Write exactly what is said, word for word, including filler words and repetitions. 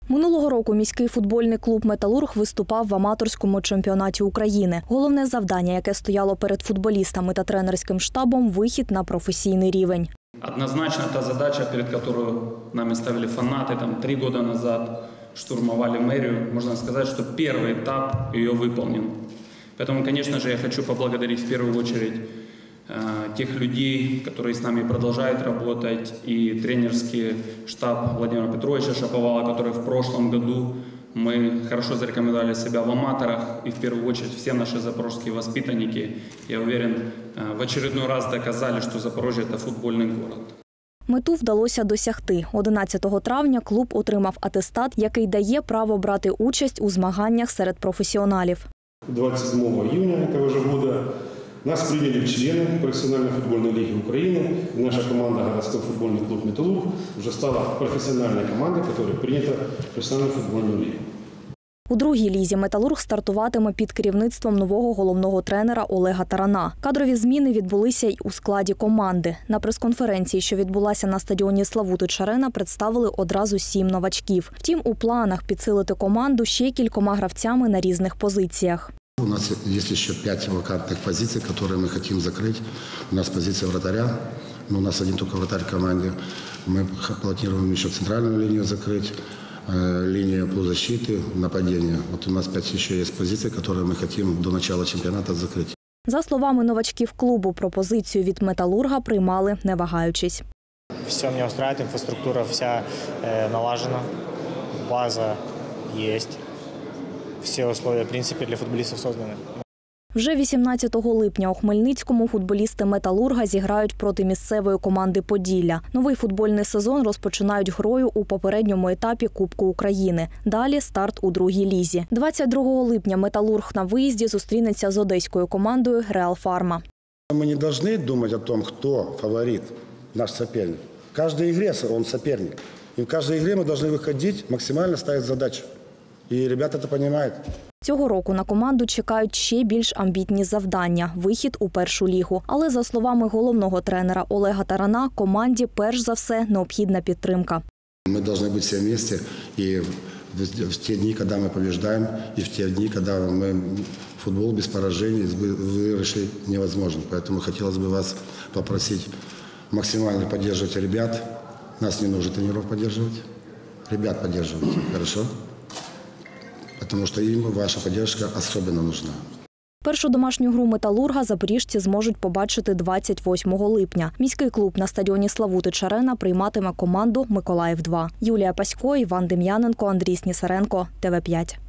Минулого року міський футбольний клуб «Металург» виступав в аматорському чемпіонаті України. Головне завдання, яке стояло перед футболістами та тренерським штабом – вихід на професійний рівень. Однозначно та задача, перед которую нами ставили фанаты, там три года назад штурмовали мэрию, можно сказать, что первый этап ее выполнен. Поэтому, конечно же, я хочу поблагодарить в первую очередь тех людей, которые с нами продолжают работать, и тренерский штаб Владимира Петровича Шаповала, который в прошлом году мы хорошо зарекомендовали себя в аматорах, и в первую очередь все наши запорожские воспитанники, я уверен, в очередной раз доказали, что Запорожье – это футбольный город. Мету вдалося досягти. одинадцятого травня клуб отримав атестат, який дає право брати участь у змаганнях серед професіоналів. двадцать седьмого июня этого же года нас приняли в члены профессиональной футбольной лиги Украины. И наша команда, городской футбольный клуб «Металлург», уже стала профессиональной командой, которая принята в профессиональную футбольную лигу. У другій лізі «Металург» стартуватиме під керівництвом нового головного тренера Олега Тарана. Кадрові зміни відбулися й у складі команди. На прес-конференції, що відбулася на стадіоні «Славутич-Арена», представили одразу сім новачків. Втім, у планах підсилити команду ще кількома гравцями на різних позиціях. У нас есть еще пять вакантных позиций, которые мы хотим закрыть. У нас позиция вратаря, но у нас один только вратарь в команде. Мы планируем еще центральную линию закрыть, линию полузащиты, нападения. Вот у нас пять еще есть позиций, которые мы хотим до начала чемпионата закрыть. За словами новачків клубу, пропозицію від «Металурга» приймали, не вагаючись. Все меня устраивает, инфраструктура вся налажена, база есть. Всі умови, в принципі, для футболістів створені. Вже вісімнадцятого липня у Хмельницькому футболісти «Металурга» зіграють проти місцевої команди «Поділля». Новий футбольний сезон розпочинають грою у попередньому етапі Кубку України. Далі старт у другій лізі. двадцять другого липня «Металург» на виїзді зустрінеться з одеською командою «Реал Фарма». Мы не должны думать о том, кто фаворит, наш соперник. В каждой игре он соперник. И в каждой игре мы должны выходить, максимально ставить задачу. І ребята це розуміють. Цього року на команду чекають ще більш амбітні завдання – вихід у першу лігу. Але, за словами головного тренера Олега Тарана, команді перш за все необхідна підтримка. Ми повинні бути всі разом і в ті дні, коли ми перемагаємо, і в ті дні, коли ми футбол без поражень вирішити невозможно. Тому хотілося б вас попросити максимально підтримувати ребят. Нас не нужно тренерів підтримувати. Ребят підтримувати, хорошо? Тому що їм ваша підтримка особливо нужна. Першу домашню гру «Металурга» запоріжці зможуть побачити двадцять восьмого липня. Міський клуб на стадіоні «Славутич-Арена» прийматиме команду «Миколаїв-два». Юлія Пасько, Іван Дем'яненко, Андрій Снісаренко, Т В п'ять.